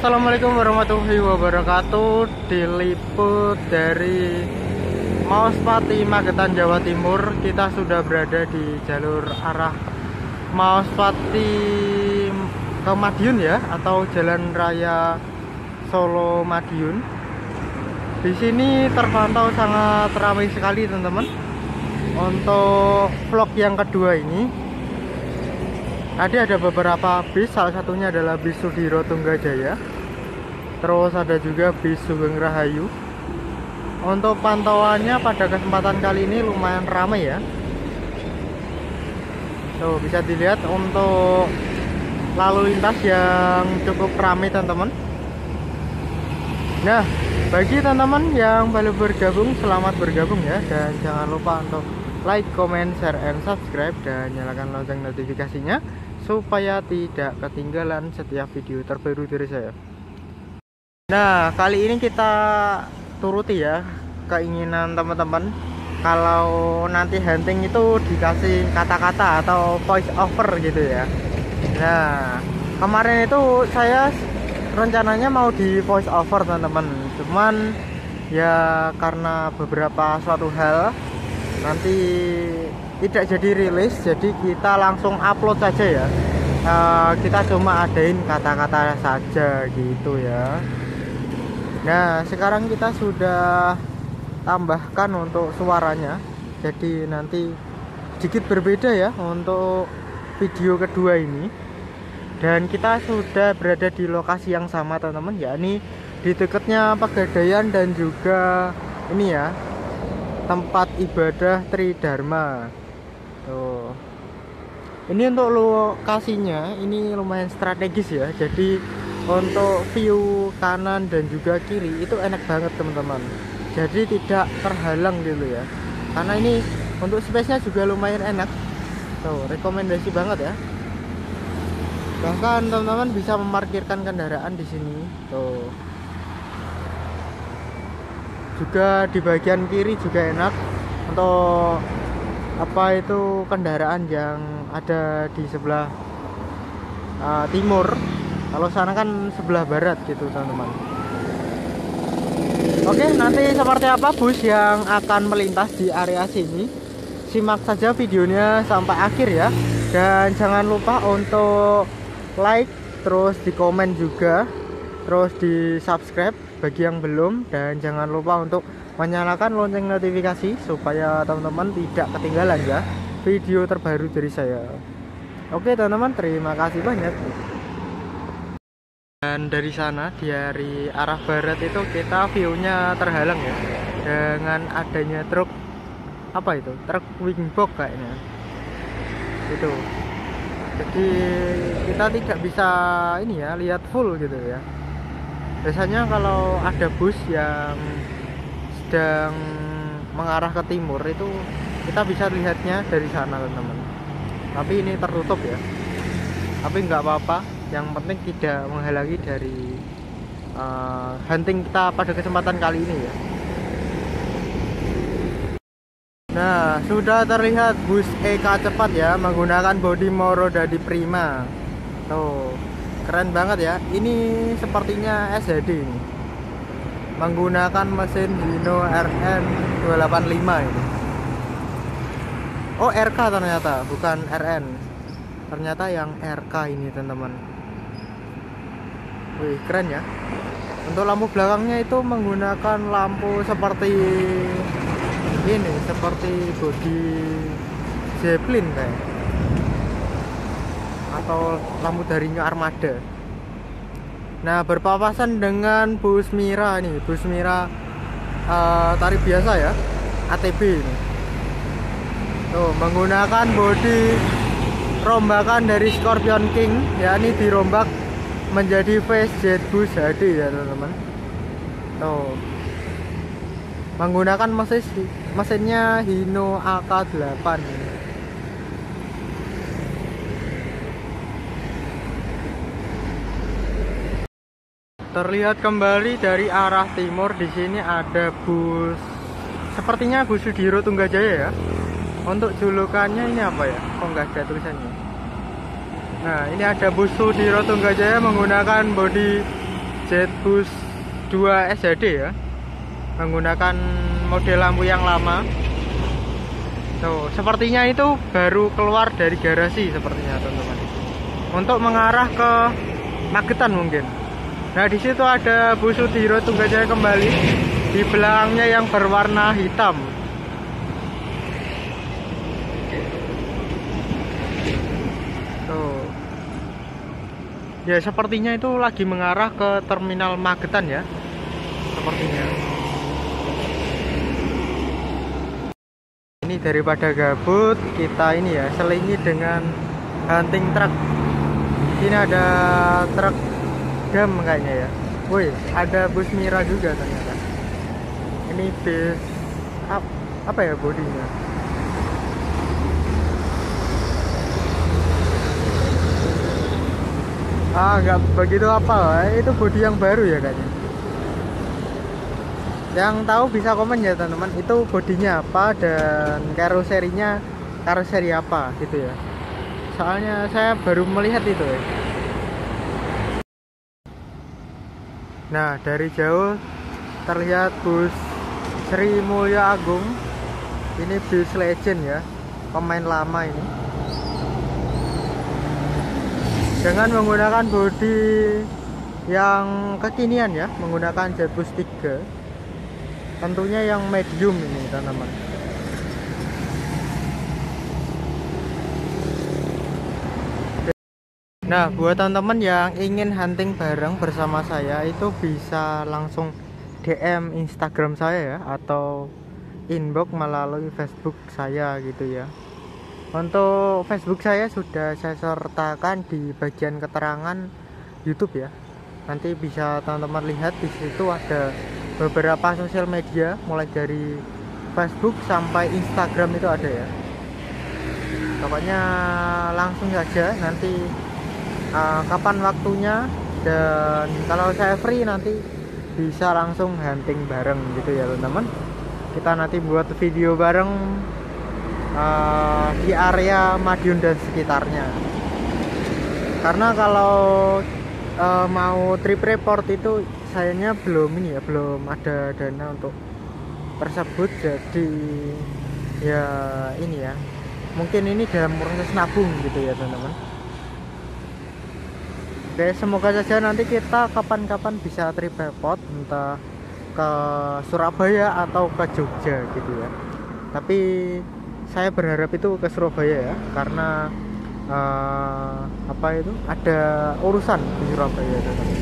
Assalamualaikum warahmatullahi wabarakatuh. Diliput dari Maospati, Magetan, Jawa Timur. Kita sudah berada di jalur arah Maospati ke Madiun ya, atau Jalan Raya Solo Madiun. Di sini terpantau sangat ramai sekali teman-teman. Untuk vlog yang kedua ini, tadi ada beberapa bis, salah satunya adalah bis Sudiro Tunggajaya. Terus ada juga bis Sugeng Rahayu. Untuk pantauannya pada kesempatan kali ini lumayan ramai ya. Tuh bisa dilihat untuk lalu lintas yang cukup ramai teman-teman. Nah, bagi teman-teman yang baru bergabung, selamat bergabung ya. Dan jangan lupa untuk like, comment, share, and subscribe. Dan nyalakan lonceng notifikasinya supaya tidak ketinggalan setiap video terbaru dari saya. Nah, kali ini kita turuti ya keinginan teman-teman. Kalau nanti hunting itu dikasih kata-kata atau voice over gitu ya. Nah, kemarin itu saya rencananya mau di voice over teman-teman. Cuman ya karena beberapa suatu hal nanti tidak jadi rilis, jadi kita langsung upload saja ya. Kita cuma adain kata-kata saja gitu ya. Nah, sekarang kita sudah tambahkan untuk suaranya, jadi nanti sedikit berbeda ya untuk video kedua ini. Dan kita sudah berada di lokasi yang sama teman-teman, yakni di dekatnya Pegadaian dan juga ini ya, tempat ibadah Tridharma. Tuh. Ini untuk lokasinya ini lumayan strategis ya. Jadi untuk view kanan dan juga kiri itu enak banget teman-teman. Jadi tidak terhalang gitu ya. Karena ini untuk space-nya juga lumayan enak. Tuh, rekomendasi banget ya. Bahkan teman-teman bisa memarkirkan kendaraan di sini. Tuh. Juga di bagian kiri juga enak untuk apa itu kendaraan yang ada di sebelah timur. Kalau sana kan sebelah barat gitu teman-teman. Oke, nanti seperti apa bus yang akan melintas di area sini, simak saja videonya sampai akhir ya. Dan jangan lupa untuk like, terus di komen juga, terus di subscribe bagi yang belum. Dan jangan lupa untuk menyalakan lonceng notifikasi supaya teman-teman tidak ketinggalan ya video terbaru dari saya. Oke teman-teman, terima kasih banyak. Dan dari sana, dari arah barat itu kita view-nya terhalang ya dengan adanya truk, apa itu, truk wingbox kayaknya itu. Jadi kita tidak bisa ini ya, lihat full gitu ya. Biasanya kalau ada bus yang sedang mengarah ke timur itu kita bisa lihatnya dari sana teman-teman. Tapi ini tertutup ya. Tapi nggak apa-apa, yang penting tidak menghalangi dari hunting kita pada kesempatan kali ini ya. Nah, sudah terlihat bus EK cepat ya, menggunakan bodi Moro Dadi Prima. Tuh, keren banget ya. Ini sepertinya SHD ini, menggunakan mesin Hino RN 285 ini. Oh, RK ternyata, bukan RN. Ternyata yang RK ini teman-teman. Wih, keren ya. Untuk lampu belakangnya itu menggunakan lampu seperti ini, seperti bodi Zeppelin kayak, atau lampu dari New Armada. Nah, berpapasan dengan bus Mira nih, bus Mira tarif biasa ya, ATB ini. Tuh, menggunakan bodi rombakan dari Scorpion King, yakni dirombak menjadi face Jetbus HD ya teman-teman. Tuh, menggunakan mesinnya Hino AK8 ini. Terlihat kembali dari arah timur. Di sini ada bus, sepertinya bus Sudiro Tunggajaya ya. Untuk julukannya ini apa ya? Kok nggak ada tulisannya? Nah, ini ada bus Sudiro Tunggajaya menggunakan bodi bus 2 SHD ya, menggunakan model lampu yang lama. Tuh, sepertinya itu baru keluar dari garasi sepertinya teman-teman, untuk mengarah ke Magetan mungkin. Nah, di situ ada bus Sudiro Tunggajaya kembali, di belakangnya yang berwarna hitam. Tuh. Ya, sepertinya itu lagi mengarah ke terminal Magetan ya, sepertinya. Ini daripada gabut, kita ini ya selingi dengan hunting truck. Ini ada truk dam kayaknya ya. Woi, ada bus Mira juga ternyata. Ini bus apa ya bodinya? Nggak begitu apa, itu bodi yang baru ya kayaknya. Yang tahu bisa komen ya teman-teman, itu bodinya apa dan karoserinya karoseri apa gitu ya. Soalnya saya baru melihat itu ya. Nah, dari jauh terlihat bus Sri Mulya Agung. Ini bus legend ya, pemain lama ini. Dengan menggunakan bodi yang kekinian ya, menggunakan Jetbus 3. Tentunya yang medium ini teman-teman. Nah, buat teman-teman yang ingin hunting bareng bersama saya, itu bisa langsung DM Instagram saya ya, atau inbox melalui Facebook saya gitu ya. Untuk Facebook saya sudah saya sertakan di bagian keterangan YouTube ya. Nanti bisa teman-teman lihat, di situ ada beberapa sosial media, mulai dari Facebook sampai Instagram itu ada ya. Pokoknya langsung saja nanti kapan waktunya, dan kalau saya free nanti bisa langsung hunting bareng gitu ya teman-teman. Kita nanti buat video bareng di area Madiun dan sekitarnya. Karena kalau mau trip report itu sayangnya belum ada dana untuk tersebut, jadi ya ini ya, mungkin ini dalam proses nabung gitu ya teman-teman. Oke, semoga saja nanti kita kapan-kapan bisa trip report, entah ke Surabaya atau ke Jogja gitu ya. Tapi saya berharap itu ke Surabaya ya, karena ada urusan di Surabaya teman-teman.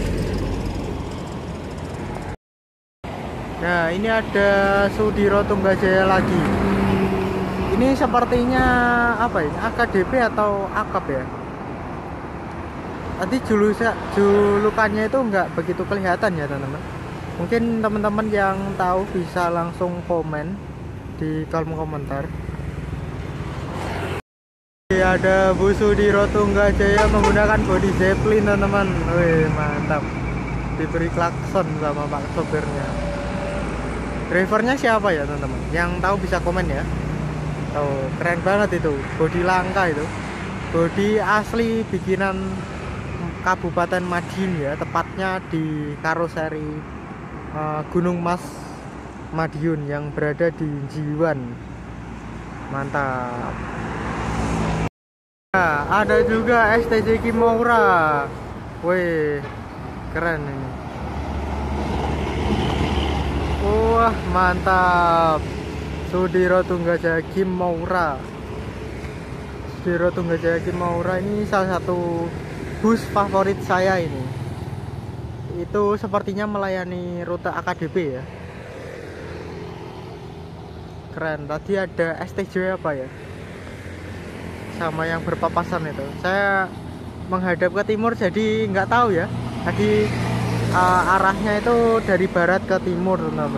Nah, ini ada Sudiro Tunggajaya lagi. Ini sepertinya apa ini? AKDP atau AKAP ya? Tadi julukannya itu nggak begitu kelihatan ya teman-teman. Mungkin teman-teman yang tahu bisa langsung komen di kolom komentar. Ada bus Sudiro Tunggajaya menggunakan bodi Zeppelin teman-teman. Wih, mantap. Diberi klakson sama pak sopirnya. Drivernya siapa ya teman-teman? Yang tahu bisa komen ya. Oh, keren banget itu, bodi langka itu. Bodi asli bikinan Kabupaten Madiun ya, tepatnya di karoseri Gunung Mas Madiun yang berada di Jiwan. Mantap. Nah, ada juga STJ Kimura. Wih, keren ini. Wah, mantap. Sudiro Tunggajaya Kimura. Sudiro Tunggajaya Kimura ini salah satu bus favorit saya ini. Itu sepertinya melayani rute AKDP ya. Keren. Tadi ada STJ apa ya, sama yang berpapasan itu. Saya menghadap ke timur jadi nggak tahu ya. Tadi arahnya itu dari barat ke timur teman-teman.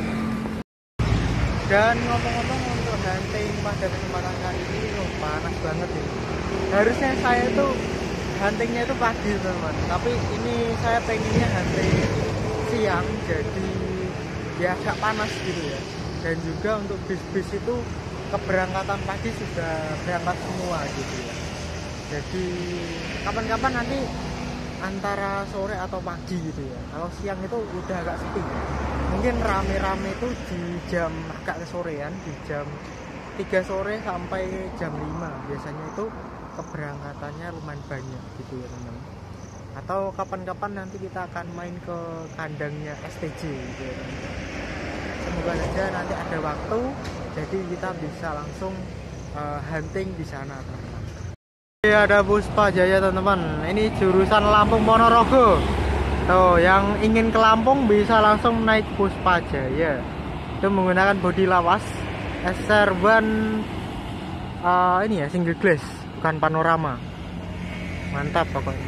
Dan ngomong-ngomong, untuk hunting pada kesempatan kali ini panas banget ini. Harusnya saya itu huntingnya itu pagi teman-teman, tapi ini saya pengennya hunting siang, jadi ya agak panas gitu ya. Dan juga untuk bis-bis itu keberangkatan pagi sudah berangkat semua gitu ya. Jadi kapan-kapan nanti antara sore atau pagi gitu ya. Kalau siang itu udah agak sepi. Mungkin rame-rame itu di jam agak kesorean, di jam 3 sore sampai jam 5 biasanya itu keberangkatannya lumayan banyak gitu ya teman-teman. Atau kapan-kapan nanti kita akan main ke kandangnya STJ gitu ya teman-teman. Semoga saja nanti ada waktu jadi kita bisa langsung hunting di sana teman-teman. Ada Puspa Jaya teman-teman. Ini jurusan Lampung Ponorogo. Tuh, yang ingin ke Lampung bisa langsung naik Puspa Jaya. Itu menggunakan bodi lawas SR1 ini ya single glass, bukan panorama. Mantap pokoknya.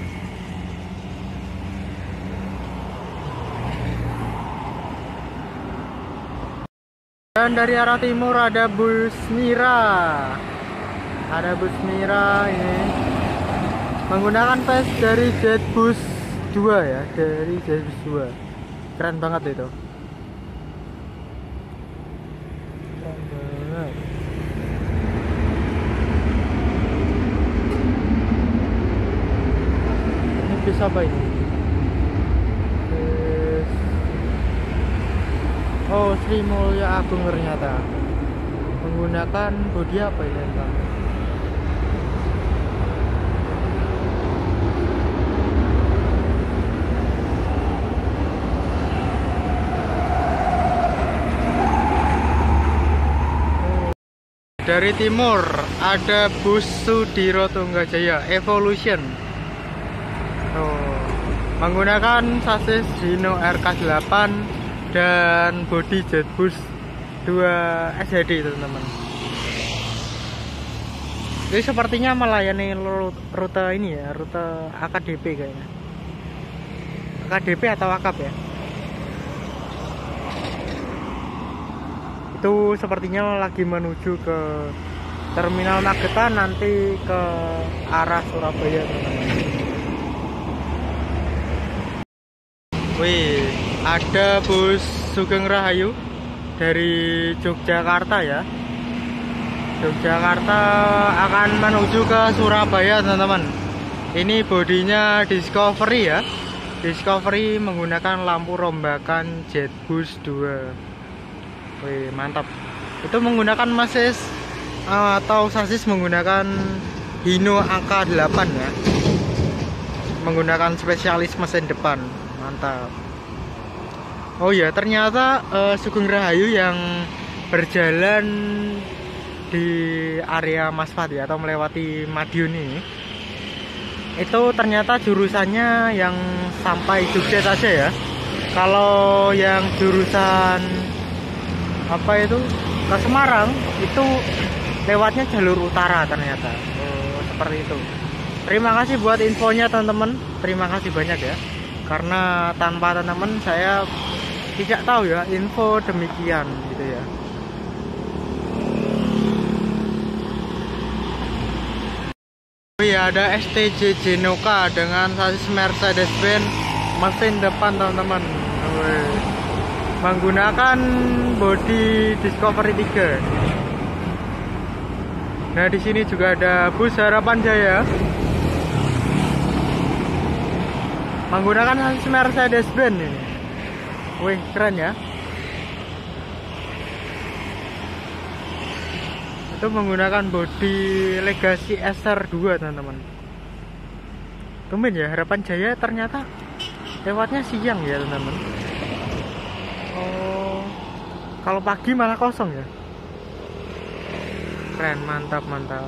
Dan dari arah timur ada bus Mira. Ada bus Mira ini menggunakan tes dari Jetbus 2 ya, dari Jetbus 2. Keren banget itu. Keren banget. Ini bis apa ini? Bis... Oh, Sri Mulya Agung ternyata. Menggunakan bodi apa ya entah. Dari timur ada bus Sudiro Tunggajaya Evolution. Menggunakan sasis Hino RK8 dan bodi Jetbus 2 SHD teman-teman. Ini sepertinya melayani rute ini ya, rute AKDP kayaknya. AKDP atau AKAP ya. Itu sepertinya lagi menuju ke Terminal Magetan, nanti ke arah Surabaya teman-teman. Wih, ada bus Sugeng Rahayu dari Yogyakarta ya. Yogyakarta akan menuju ke Surabaya teman-teman. Ini bodinya Discovery ya. Discovery menggunakan lampu rombakan Jetbus 2. Wih, mantap. Itu menggunakan mesin atau sasis menggunakan Hino AK8 ya. Menggunakan spesialis mesin depan. Mantap. Oh ya, ternyata Sugeng Rahayu yang berjalan di area Maspat ya, atau melewati Madiun ini, itu ternyata jurusannya yang sampai Jogja saja ya. Kalau yang jurusan apa itu ke Semarang itu lewatnya jalur utara ternyata. Oh, seperti itu. Terima kasih buat infonya teman-teman. Terima kasih banyak ya. Karena tanpa teman-teman saya tidak tahu ya info demikian gitu ya. Oh iya, ada STJ Genoka dengan sasis Mercedes-Benz mesin depan teman-teman. Menggunakan bodi Discovery 3. Nah, di sini juga ada bus Harapan Jaya. Menggunakan sasis Mercedes-Benz ini. Wih, keren ya. Itu menggunakan bodi Legacy SR2 teman-teman. Tumben ya, Harapan Jaya ternyata lewatnya siang ya teman-teman. Oh, kalau pagi malah kosong ya. Keren, mantap mantap.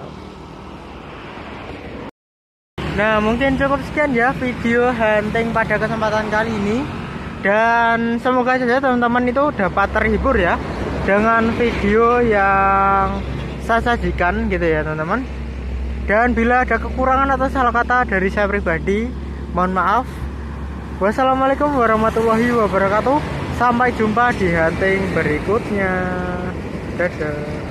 Nah, mungkin cukup sekian ya video hunting pada kesempatan kali ini. Dan semoga saja teman-teman itu dapat terhibur ya dengan video yang saya sajikan gitu ya teman-teman. Dan bila ada kekurangan atau salah kata dari saya pribadi, mohon maaf. Wassalamualaikum warahmatullahi wabarakatuh. Sampai jumpa di hunting berikutnya. Dadah.